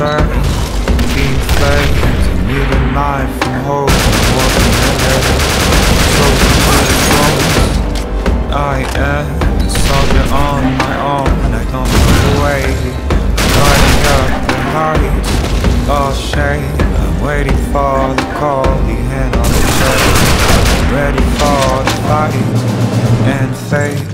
back, being flamed, and even life from hope and walking ahead. Closer to the throne, I am a soldier on my own, and I don't know the way. Riding up the heights, all shame. I'm waiting for the call, the hand on the chest. I'm ready for the fight and fate.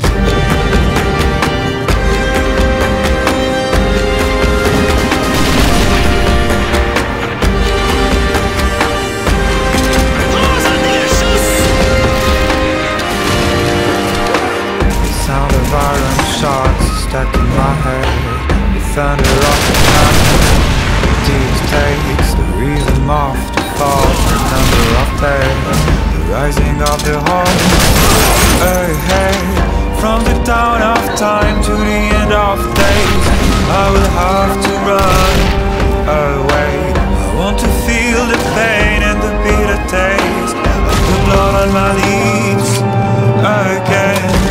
Sound of iron shots stuck in my head. The thunder of the cannon dictates the rhythm of the fall, the number of days, the rising of the home. Hey, hey, from the dawn of time to the end of days, I will have to run away. I want to feel the pain and the bitter taste of the blood on my lips again.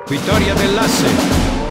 Vittoria dell'Asse.